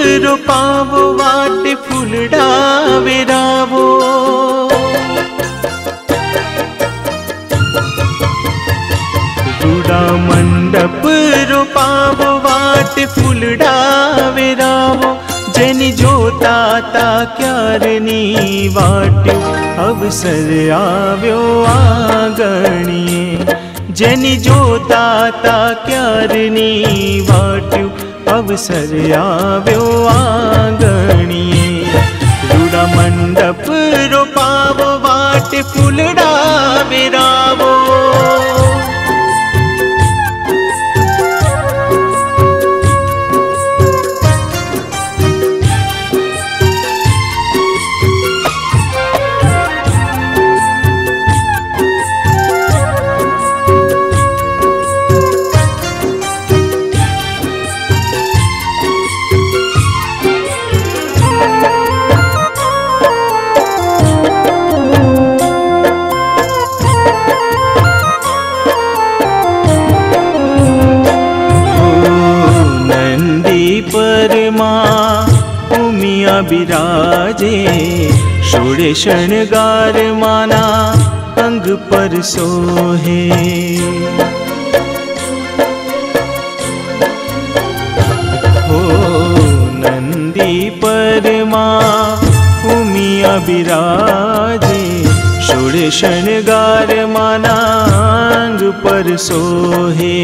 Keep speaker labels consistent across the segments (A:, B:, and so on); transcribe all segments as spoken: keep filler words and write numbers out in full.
A: रोपावो वाटे फुलड़ा वेरावो। रूड़ा मंडप रोपावो वाटे फुलड़ा वेरावो। जनी जोता ता क्यारनी वाट्यो अवसर आव्यो आंगणिए। जनी जोता ता क्यारनी वाट्यो अवसर आव्यो आंगणिए। रूड़ा मंडप रोपावो वाटे फुलड़ा वेरावो। उमिया बिराजे षोड़े शणगार माना अंग पर सोहे। हो नंदी परमा उमिया बिराजे षोड़े शणगार माना अंग पर सोहे।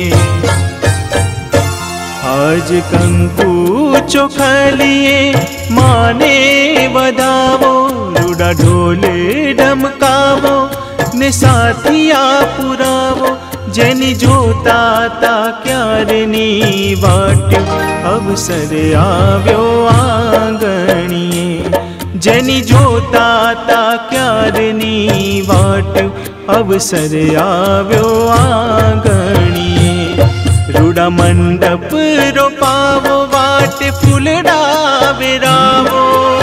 A: आज कंकु चोखलिए माने बधावो। रूड़ा ढोले ढमकावो ने साथिया पुरावो। जनी जोता ता क्यारनी वाट्यो अवसर आव्यो आंगणिए। जनी जोता ता क्यारनी वाट्यो अवसर आव्यो आंगणिए। रूड़ा मंडप रोपावो वाटे फुलड़ा वेरावो।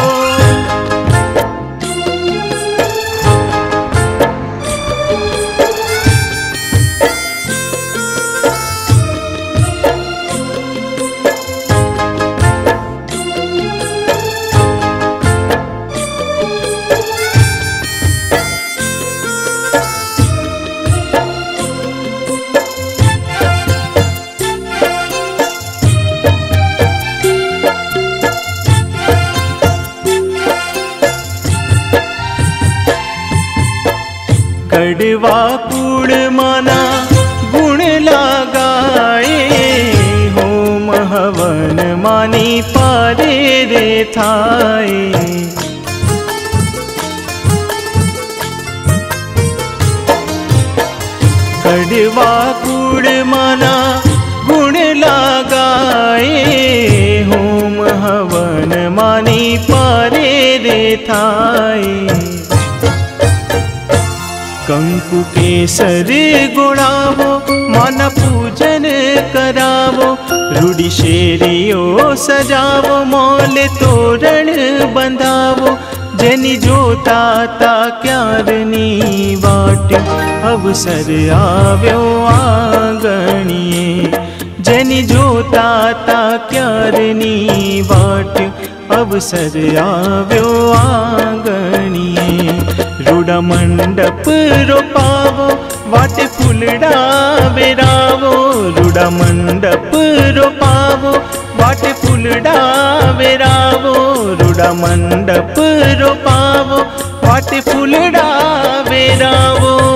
A: कड़वा कूड़ माना गुण लगाए। होम हवन मानी पारे रे थाए। कड़वा कूड़ माना गुण लगाए। होम हवन मानी पारे रे थाए। कंकु केसर गुणावो माना पूजन करावो। रूड़ी शेरियो सजावो मोले तोरण बंधावो। जनी जोता ता क्यारनी वाट्यो अवसर आव्यो आंगणिए। जनी जोता ता क्यारनी वाट्यो अवसर आव्यो आंगणिए। रूड़ा मंडप रोपावो वाटे फुलड़ा वेरावो। रूड़ा मंडप रोपावो वाटे फुलड़ा वेरावो। रूड़ा मंडप रोपावो वाटे फुलड़ा वेरावो।